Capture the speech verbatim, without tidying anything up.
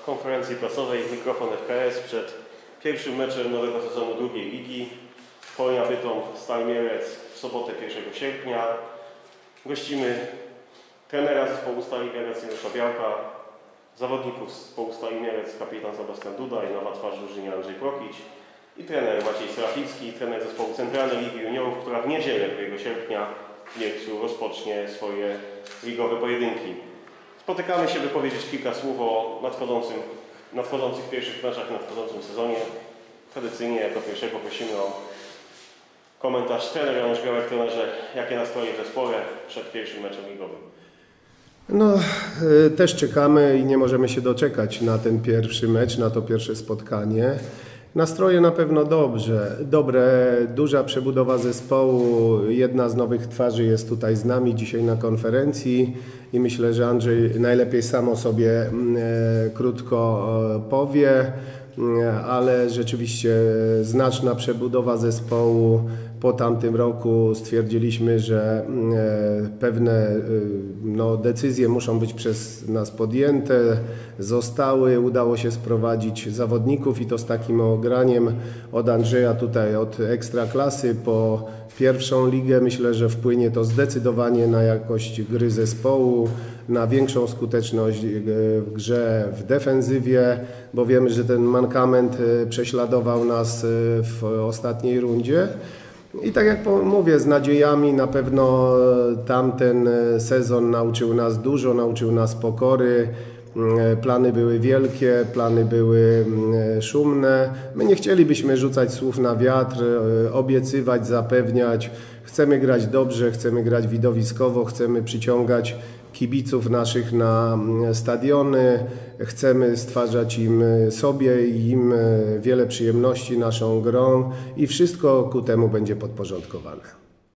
konferencji prasowej Mikrofon F K S przed pierwszym meczem nowego sezonu drugiej ligi. Polnia Bytom, Stal Mielec w sobotę pierwszego sierpnia. Gościmy trenera zespołu Stali Mielec Janusza Białka, zawodników zespołu Stali Mielec kapitan Sebastian Duda i nowa twarz drużyny Andrzej Prokić i trener Maciej Seraficki, trener zespołu Centralnej Ligi Juniorów, która w niedzielę drugiego sierpnia w Mielcu rozpocznie swoje ligowe pojedynki. Spotykamy się, by powiedzieć kilka słów o nadchodzącym, nadchodzących pierwszych meczach w nadchodzącym sezonie. Tradycyjnie jako pierwszego prosimy o komentarz trener Janusz Białek. Trenerze, jakie nastroje w zespole przed pierwszym meczem ligowym? No, y, też czekamy i nie możemy się doczekać na ten pierwszy mecz, na to pierwsze spotkanie. Nastroje na pewno dobrze, dobre, duża przebudowa zespołu, jedna z nowych twarzy jest tutaj z nami dzisiaj na konferencji i myślę, że Andrzej najlepiej sam o sobie e, krótko e, powie, e, ale rzeczywiście znaczna przebudowa zespołu. Po tamtym roku stwierdziliśmy, że e, pewne e, no, decyzje muszą być przez nas podjęte, zostały, udało się sprowadzić zawodników i to z takim ograniem od Andrzeja tutaj od ekstraklasy po pierwszą ligę. Myślę, że wpłynie to zdecydowanie na jakość gry zespołu, na większą skuteczność w grze w defensywie, bo wiemy, że ten mankament prześladował nas w ostatniej rundzie. I tak jak mówię, z nadziejami na pewno tamten sezon nauczył nas dużo, nauczył nas pokory. Plany były wielkie, plany były szumne. My nie chcielibyśmy rzucać słów na wiatr, obiecywać, zapewniać. Chcemy grać dobrze, chcemy grać widowiskowo, chcemy przyciągać kibiców naszych na stadiony, chcemy stwarzać im sobie i im wiele przyjemności naszą grą i wszystko ku temu będzie podporządkowane.